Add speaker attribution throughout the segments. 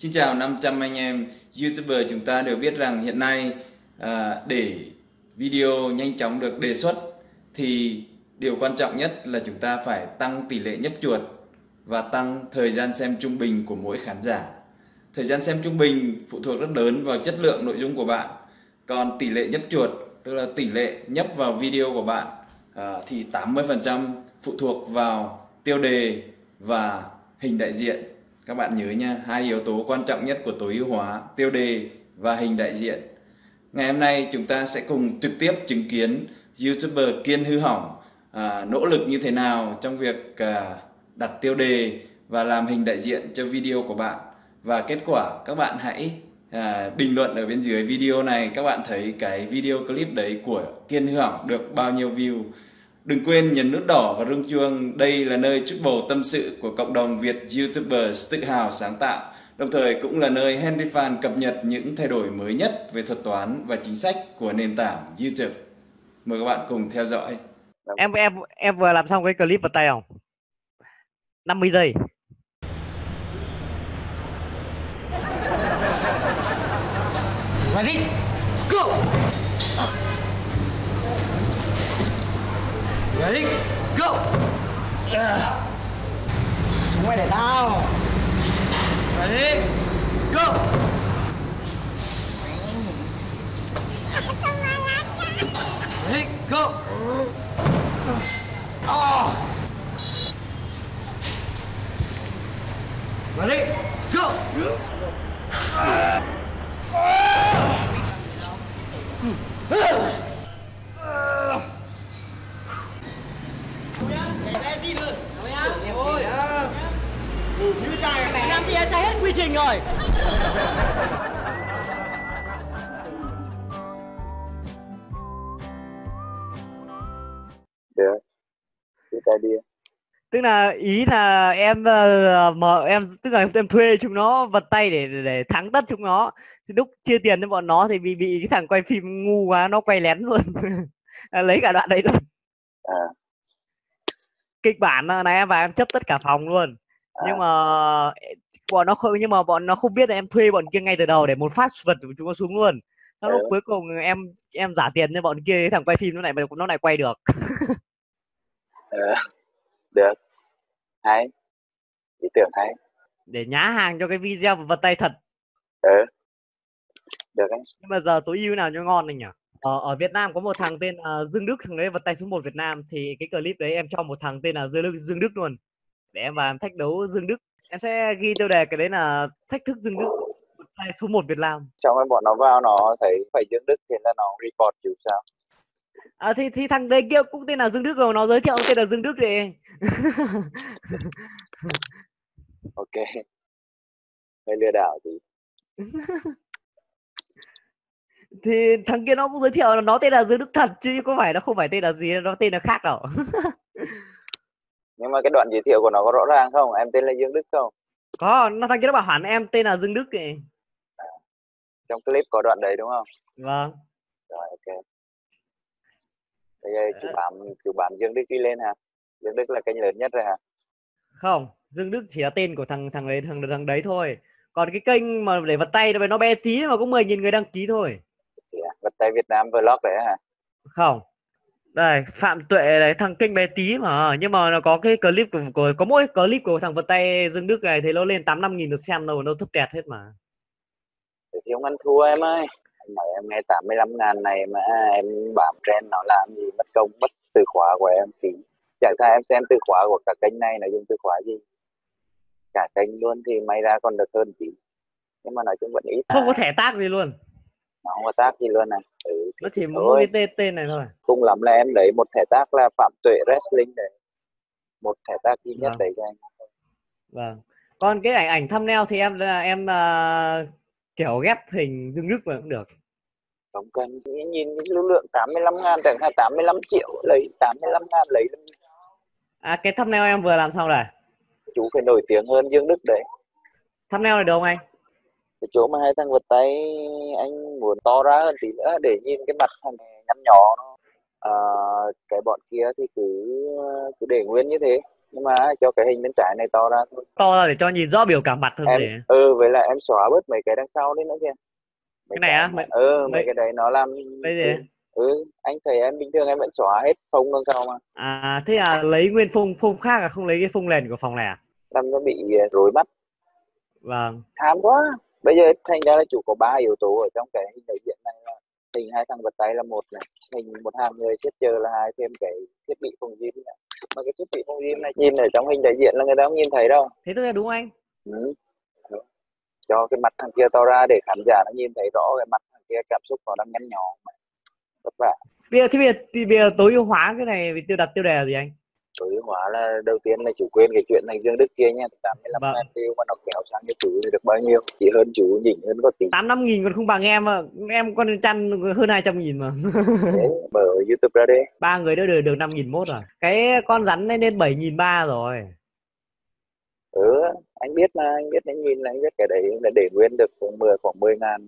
Speaker 1: Xin chào 500 anh em YouTuber. Chúng ta đều biết rằng hiện nay để video nhanh chóng được đề xuất thì điều quan trọng nhất là chúng ta phải tăng tỷ lệ nhấp chuột và tăng thời gian xem trung bình của mỗi khán giả. Thời gian xem trung bình phụ thuộc rất lớn vào chất lượng nội dung của bạn. Còn tỷ lệ nhấp chuột, tức là tỷ lệ nhấp vào video của bạn, thì 80% phụ thuộc vào tiêu đề và hình đại diện. Các bạn nhớ nha, hai yếu tố quan trọng nhất của tối ưu hóa: tiêu đề và hình đại diện. Ngày hôm nay chúng ta sẽ cùng trực tiếp chứng kiến YouTuber Kiên Hư Hỏng nỗ lực như thế nào trong việc đặt tiêu đề và làm hình đại diện cho video của bạn. Và kết quả các bạn hãy bình luận ở bên dưới video này, các bạn thấy cái video clip đấy của Kiên Hư Hỏng được bao nhiêu view. Đừng quên nhấn nút đỏ và rung chuông. Đây là nơi trút bầu tâm sự của cộng đồng Việt YouTubers tự hào sáng tạo, đồng thời cũng là nơi Henry Fan cập nhật những thay đổi mới nhất về thuật toán và chính sách của nền tảng YouTube. Mời các bạn cùng theo dõi.
Speaker 2: Em vừa làm xong cái clip vào tay không? 50 giây.
Speaker 3: Ready? Go! Ready? Go! Chúng mày để tao. Ready? Go! Ready? Go! Ready? Go!
Speaker 4: Làm thì em sai hết quy trình rồi.
Speaker 5: Được, chúng ta đi.
Speaker 2: Tức là ý là em tức là em thuê chúng nó vật tay để thắng tất chúng nó. Thì lúc chia tiền cho bọn nó thì bị cái thằng quay phim ngu quá, nó quay lén luôn. Lấy cả đoạn đấy luôn. Kịch bản này em và em chấp tất cả phòng luôn. Nhưng mà bọn nó không biết là em thuê bọn kia ngay từ đầu để một phát vật của chúng nó xuống luôn. Sau lúc cuối cùng em trả tiền cho bọn kia, cái thằng quay phim nó lại quay được.
Speaker 5: Được, hay, ý tưởng hay.
Speaker 2: Để nhá hàng cho cái video vật tay thật.
Speaker 5: Được anh.
Speaker 2: Nhưng mà giờ tối ưu nào cho ngon anh nhỉ? Ở Việt Nam có một thằng tên là Dương Đức, thằng đấy vật tay số 1 Việt Nam. Thì cái clip đấy em cho một thằng tên là Dương Đức luôn, để em vào em thách đấu Dương Đức. Em sẽ ghi tiêu đề cái đấy là thách thức Dương Đức vật tay số 1 Việt Nam.
Speaker 5: Trong cái bọn nó vào nó thấy phải Dương Đức thì là nó report chứ sao?
Speaker 2: Thì thằng đấy kia cũng tên là Dương Đức rồi, nó giới thiệu tên là Dương Đức đi.
Speaker 5: Ok. Hơi lừa đảo gì?
Speaker 2: Thì thằng kia nó cũng giới thiệu là nó tên là Dương Đức thật, chứ nó không phải tên là gì, nó tên là khác đâu.
Speaker 5: Nhưng mà cái đoạn giới thiệu của nó có rõ ràng không? Em tên là Dương Đức không?
Speaker 2: Có, thằng kia nó bảo hẳn em tên là Dương Đức ấy.
Speaker 5: Trong clip có đoạn đấy đúng không?
Speaker 2: Vâng.
Speaker 5: Rồi, ok. Bây giờ chú bám Dương Đức đi lên hả? Dương Đức là kênh lớn nhất rồi hả?
Speaker 2: Không, Dương Đức chỉ là tên của thằng đấy thôi. Còn cái kênh mà để vật tay nó bé tí mà có 10.000 người đăng ký thôi.
Speaker 5: Vật tay Việt Nam Vlog đấy hả?
Speaker 2: Không. Đây, Phạm Tuệ đấy, thằng kênh bé tí mà. Nhưng mà nó có cái clip có mỗi clip của thằng vật tay Dương Đức này thì nó lên 85.000 được xem đâu, nó thấp tẹt hết mà.
Speaker 5: Thiếu ăn thua em ơi. Anh nói em nghe 85.000 này mà em bám trend nó làm gì, mất công mất từ khóa của em thì chẳng thà em xem từ khóa của cả kênh này nó dùng từ khóa gì. Cả kênh luôn thì may ra còn được hơn tí. Nhưng mà nói chung vẫn ít.
Speaker 2: Không có thẻ tag gì luôn.
Speaker 5: Nó không có tag gì luôn này.
Speaker 2: Nó chỉ mỗi cái tên này thôi.
Speaker 5: Cùng lắm là em lấy một thẻ tag là Phạm Tuệ Wrestling đấy. Một thẻ tag duy nhất đấy cho anh.
Speaker 2: Vâng. Còn cái ảnh thumbnail thì em kiểu ghép hình Dương Đức mà cũng được.
Speaker 5: Không cần, nhìn cái lưu lượng 85.000 chẳng hạn, 85 triệu lấy 85.000 lấy.
Speaker 2: Cái thumbnail em vừa làm xong rồi.
Speaker 5: Chú phải nổi tiếng hơn Dương Đức đấy.
Speaker 2: Thumbnail này đâu anh?
Speaker 5: Cái chỗ mà hai thằng vật tay anh muốn to ra hơn tí nữa để nhìn cái mặt thằng nhăn nhỏ nó. Cái bọn kia thì cứ để nguyên như thế. Nhưng mà cho cái hình bên trái này to ra thôi.
Speaker 2: To ra để cho nhìn rõ biểu cảm mặt hơn
Speaker 5: Em
Speaker 2: để.
Speaker 5: với lại em xóa bớt mấy cái đằng sau đấy nữa kìa. Mấy
Speaker 2: Cái này á,
Speaker 5: mấy
Speaker 2: mấy
Speaker 5: cái đấy nó làm
Speaker 2: cái gì?
Speaker 5: anh thấy em bình thường em vẫn xóa hết phông đằng sau mà.
Speaker 2: À thế à, lấy nguyên phông khác à, không lấy cái phông nền của phòng này à?
Speaker 5: Làm nó bị rối mắt.
Speaker 2: Vâng.
Speaker 5: Tham quá. Bây giờ thành ra là chủ có 3 yếu tố ở trong cái hình đại diện này là hình hai thằng vật tay là một này, hình một hàng người xếp chờ là hai, thêm cái thiết bị phòng gym này. Mà cái thiết bị phòng gym này nhìn ở trong hình đại diện là người ta không nhìn thấy đâu.
Speaker 2: Thế tức là đúng anh.
Speaker 5: Cho cái mặt thằng kia to ra để khán giả nó nhìn thấy rõ cái mặt thằng kia cảm xúc nó đang nhăn nhó vất vả.
Speaker 2: Bây giờ tối ưu hóa cái này vì đặt tiêu đề là gì anh?
Speaker 5: Tối ưu hóa là đầu tiên là chủ quên cái chuyện này Dương Đức kia nha, 85
Speaker 2: Vâng.
Speaker 5: ngàn view mà nó kéo sang cho chủ thì được bao nhiêu? Chỉ hơn chủ nhỉnh hơn có tí.
Speaker 2: 85 nghìn còn không bằng em mà. Em con chăn hơn 200 nghìn mà.
Speaker 5: Đấy, mở YouTube ra đi.
Speaker 2: 3 người đã được 5 nghìn mốt rồi. Cái con rắn lên 7 nghìn 3 rồi.
Speaker 5: Anh biết mà, anh biết, anh nhìn là anh biết cái đấy là để nguyên được khoảng 10 ngàn.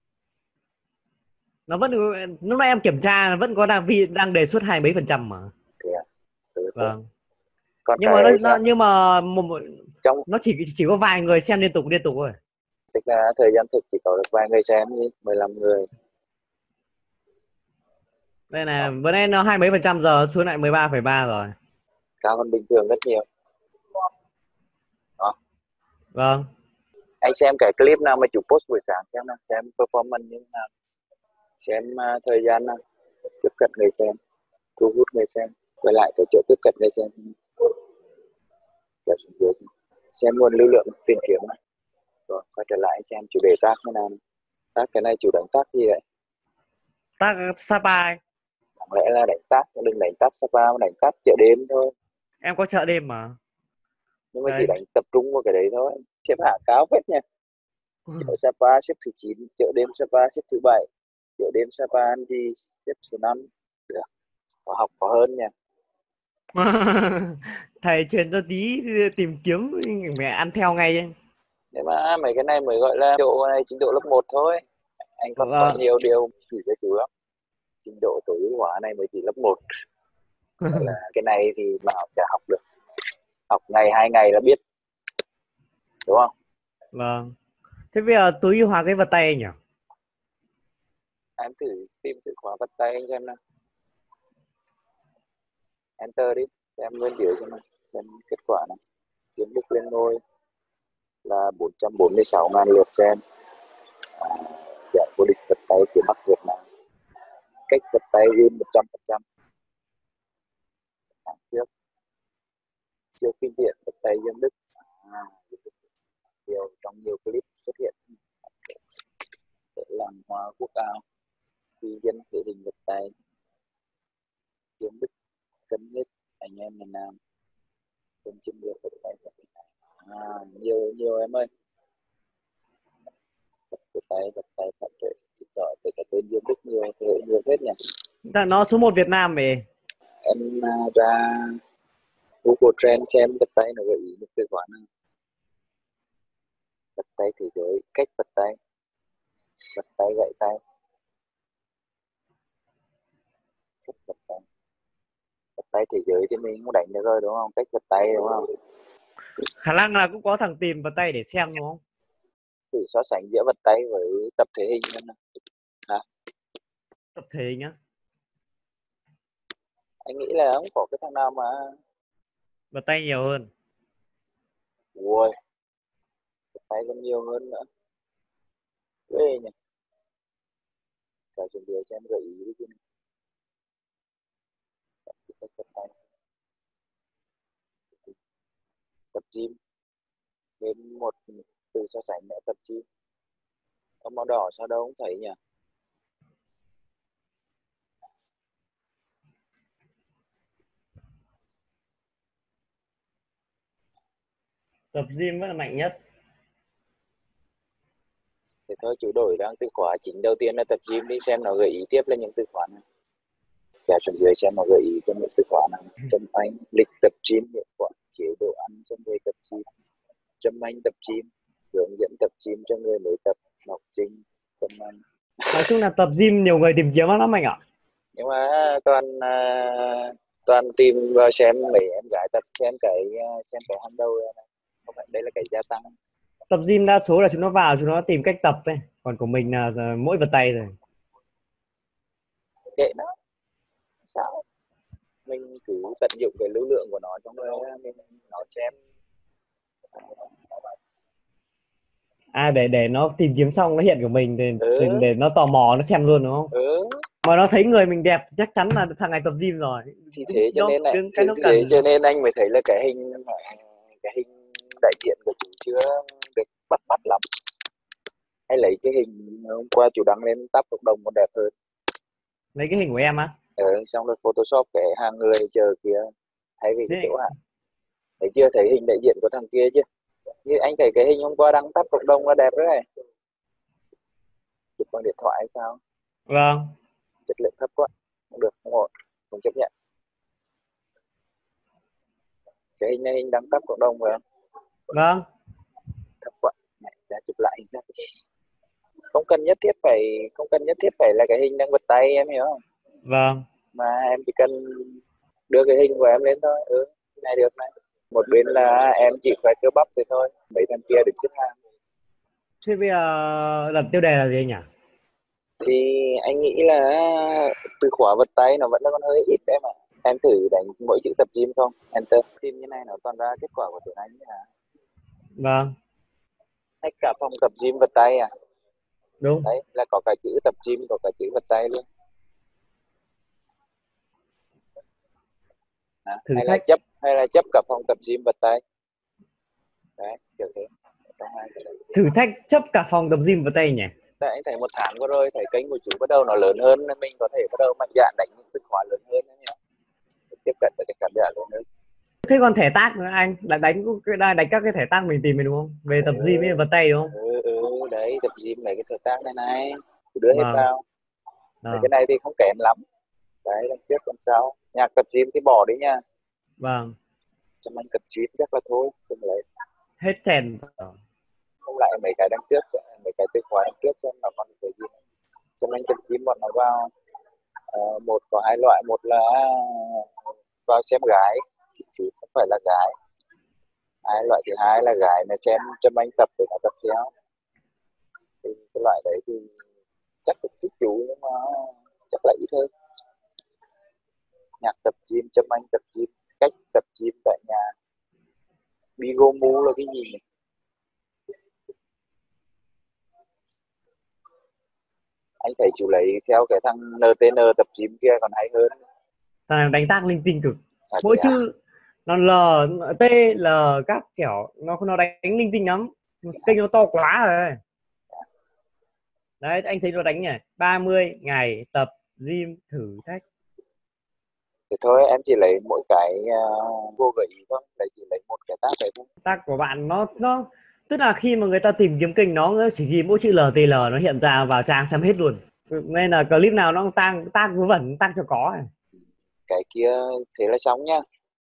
Speaker 2: Nó vẫn, lúc nãy em kiểm tra vẫn có đang đề xuất 20 mấy % mà. Vâng.
Speaker 5: Còn
Speaker 2: Nhưng mà
Speaker 5: trong
Speaker 2: nó chỉ có vài người xem liên tục thôi.
Speaker 5: tức là thời gian thực chỉ có được vài người xem đi, 15 người.
Speaker 2: Đây này, bữa nay nó 20 mấy % giờ xuống lại 13,3 rồi.
Speaker 5: Cao hơn bình thường rất nhiều. Đó.
Speaker 2: Vâng.
Speaker 5: Anh xem cái clip nào mà chủ post buổi sáng xem performance như thế nào, xem thời gian nào, tiếp cận người xem, thu hút người xem, quay lại cái chỗ tiếp cận người xem, xem nguồn lưu lượng tìm kiếm này. Rồi quay trở lại xem chủ đề tác thế nào. Tác cái này chủ đánh tác gì vậy?
Speaker 2: Tác Sapa.
Speaker 5: Chẳng lẽ là đánh tác, đừng đánh tác Sapa mà đánh tác chợ đêm thôi.
Speaker 2: Em có chợ đêm mà.
Speaker 5: Nhưng mà chỉ đánh tập trung vào cái đấy thôi. Xếp hạng cao phết nha. Chợ Sapa xếp thứ 9, chợ đêm Sapa xếp thứ 7, chợ đêm Sapa thì xếp số 5. Được, có học có hơn nha.
Speaker 2: Thầy truyền cho tí tìm kiếm mẹ ăn theo ngay.
Speaker 5: Nhưng mà mấy cái này mới gọi là trình độ lớp 1 thôi. Anh còn có nhiều điều chỉ cho chú lắm. Trình độ tối ưu hóa này mới chỉ lớp 1. Là cái này thì bảo chả học được. Học ngày 2 ngày là biết. Đúng không?
Speaker 2: Vâng. Thế bây giờ tối ưu hóa cái vật tay anh nhỉ?
Speaker 5: Em thử tìm từ khóa vật tay anh xem nào. Enter đi, xem nguyên biểu xem kết quả này. Kiếm Đức lên ngôi là 446.000 lượt xem. Giải vô địch vật tay phía Bắc Việt Nam. Cách vật tay in 100%. Siêu kinh điển vật tay Dương Đức. Trong nhiều clip xuất hiện để làm hoa quốc áo, phi dân thể hình vật tay Dương Đức cân nhất anh em miền Nam, cùng chung được vật tay nhiều em ơi. Vật tay phát triển giỏi từ cái tên Dương Đức nhiều hết nhỉ.
Speaker 2: Nó số 1 Việt Nam về.
Speaker 5: Em ra Google Trend xem vật tay nó gợi ý một từ khóa nào. Vật tay thế giới, cách vật tay gãy tay, cách vật tay thế giới thì mình cũng đánh được rồi đúng không? Cách vật tay đúng không?
Speaker 2: Khả năng là cũng có thằng tìm vật tay để xem đúng không?
Speaker 5: Thử so sánh giữa vật tay với tập thể hình xem nào. Hả?
Speaker 2: Tập thể hình á?
Speaker 5: Anh nghĩ là không có cái thằng nào mà
Speaker 2: vật tay nhiều hơn.
Speaker 5: Ui, vật tay còn nhiều hơn nữa. Ghê nhỉ. Cả chuẩn bị xem gợi ý đi chứ. Tập gym. Thêm một từ so sánh nữa, tập gym. Ông màu đỏ sao đâu không thấy nhỉ?
Speaker 2: Tập gym vẫn là mạnh nhất.
Speaker 5: Thì thôi chú đổi đang từ khóa chính đầu tiên là tập gym đi, xem nó gợi ý tiếp lên những từ khóa này. Cả chuẩn bị xem nó gợi ý cho những từ khóa nào. Trâm Anh, lịch tập gym hiệu quả, chế độ ăn cho người tập gym. Trâm Anh tập gym, hướng dẫn tập gym cho người mới tập, Ngọc Trinh, Trâm Anh.
Speaker 2: Nói chung là tập gym nhiều người tìm kiếm lắm anh ạ.
Speaker 5: Nhưng mà toàn tìm vào xem mấy em gái tập xem cái hàng đầu này. Không phải đây là cái gia tăng.
Speaker 2: Tập gym đa số là chúng nó vào chúng nó tìm cách tập ấy, còn của mình là mỗi vật tay rồi.
Speaker 5: Kệ nó, sao mình cứ tận dụng cái lưu lượng của nó trong đó mình nó xem.
Speaker 2: Để nó tìm kiếm xong nó hiện của mình thì
Speaker 5: Ừ.
Speaker 2: để nó tò mò nó xem luôn đúng không?
Speaker 5: Ừ.
Speaker 2: Mà nó thấy người mình đẹp thì chắc chắn là thằng này tập gym rồi.
Speaker 5: Thì thế cho nên là
Speaker 2: cái nó cần.
Speaker 5: thế cho nên anh mới thấy là cái hình đại diện của chủ chưa được bắt lắm. Hay lấy cái hình hôm qua chủ đăng lên tab cộng đồng còn đẹp hơn.
Speaker 2: Lấy cái hình của em á?
Speaker 5: Xong rồi photoshop cái hàng người chờ kia thay vì cái
Speaker 2: Thế-
Speaker 5: chỗ hạn. Thấy chưa, thấy hình đại diện của thằng kia chưa? Như anh thấy cái hình hôm qua đăng tab cộng đồng là đẹp đấy. Chụp bằng điện thoại hay sao?
Speaker 2: Vâng.
Speaker 5: Chất lượng thấp quá, không được, không ổn, không chấp nhận. Cái hình này hình đăng tab cộng đồng phải không?
Speaker 2: Vâng.
Speaker 5: Thấp quá, này ra chụp lại hình khác. Không cần nhất thiết phải là cái hình đang vật tay, em hiểu không?
Speaker 2: Vâng.
Speaker 5: Mà em chỉ cần đưa cái hình của em lên thôi. Này được này. Một bên là em chỉ phải cơ bắp thì thôi, mấy thằng kia được xếp hàng.
Speaker 2: Thế bây giờ đặt tiêu đề là gì nhỉ?
Speaker 5: Thì anh nghĩ là từ khóa vật tay nó vẫn còn hơi ít đấy mà. Em thử đánh mỗi chữ tập gym không? Enter. Phim như này nó toàn ra kết quả của tiếng Anh à?
Speaker 2: Vâng.
Speaker 5: Hay cả phòng tập gym vật tay à?
Speaker 2: Đúng.
Speaker 5: Đấy, là có cả chữ tập gym, có cả chữ vật tay luôn.
Speaker 2: Thử
Speaker 5: Hay là chấp cả phòng tập gym vật tay. Đấy, kiểu thế.
Speaker 2: Thử thách chấp cả phòng tập gym vào tay nhỉ?
Speaker 5: Đấy, anh thấy một tháng qua rồi, thấy kênh của chú bắt đầu nó lớn hơn nên mình có thể bắt đầu mạnh dạn đánh những từ khóa lớn hơn đấy nhỉ? Tiếp cận với cái khán giả lớn hơn.
Speaker 2: Thế còn thẻ tag nữa anh đánh các cái thẻ tag mình tìm mình đúng không? Về tập gym với vật tay đúng không?
Speaker 5: Đấy, tập gym này cái thẻ tag này đưa hết
Speaker 2: Vâng.
Speaker 5: vào. Cái này thì không kém lắm. Đấy, đằng trước còn sao. Nhạc tập gym thì bỏ đi nha.
Speaker 2: Vâng.
Speaker 5: Cho anh tập gym chắc là thôi, không lấy.
Speaker 2: Hết thèn.
Speaker 5: Không lại mấy cái đằng trước, mấy cái từ khóa đằng trước xem nó còn cái gì. Cho anh tập gym bọn nó vào. Một có hai loại, một là vào xem gái, chứ không phải là gái. Loại thứ hai là gái này xem cho anh tập để nó tập theo. Thì cái loại đấy thì chắc cũng thích chú nhưng mà chắc là ít hơn. Nhạc tập gym, châm anh tập gym, cách tập gym tại nhà. Bigomu là cái gì nhỉ? Anh thấy chú lấy theo cái thằng NTN tập gym kia còn hay hơn.
Speaker 2: Thằng này đánh tag linh tinh cực. Mỗi
Speaker 5: Thế à?
Speaker 2: chữ nó L, T, L các kiểu nó đánh linh tinh lắm. Kênh nó to quá rồi. Đấy anh thấy nó đánh nhỉ? 30 ngày tập gym thử thách.
Speaker 5: Thì thôi em chỉ lấy mỗi cái vô gợi ý thôi, chỉ lấy một cái tag đấy thôi.
Speaker 2: Tag của bạn nó tức là khi mà người ta tìm kiếm kênh nó chỉ ghi mỗi chữ LTL nó hiện ra vào trang xem hết luôn. Nên là clip nào nó tag vớ vẩn, tag cho có.
Speaker 5: Cái kia thế là xong nhá.